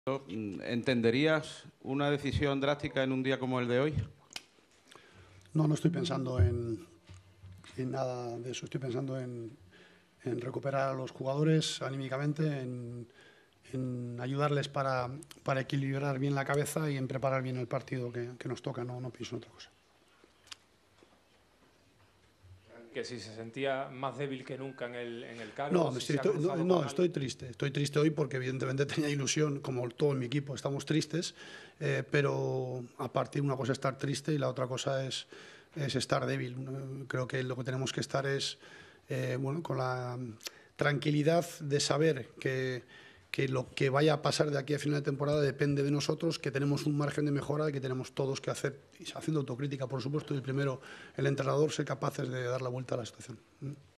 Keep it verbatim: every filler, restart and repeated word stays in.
¿Entenderías una decisión drástica en un día como el de hoy? No, no estoy pensando en, en nada de eso. Estoy pensando en, en recuperar a los jugadores anímicamente, en, en ayudarles para, para equilibrar bien la cabeza y en preparar bien el partido que, que nos toca. No, no pienso en otra cosa. Que si se sentía más débil que nunca en el, en el cargo. No, Si estoy, se ha no, cruzado no, con estoy alguien. triste. Estoy triste hoy porque evidentemente tenía ilusión, como todo en mi equipo, estamos tristes, eh, pero a partir una cosa es estar triste y la otra cosa es, es estar débil. Creo que lo que tenemos que estar es eh, bueno, con la tranquilidad de saber que, que lo que vaya a pasar de aquí a final de temporada depende de nosotros, que tenemos un margen de mejora y que tenemos todos que hacer, haciendo autocrítica, por supuesto, y primero el entrenador, ser capaces de dar la vuelta a la situación.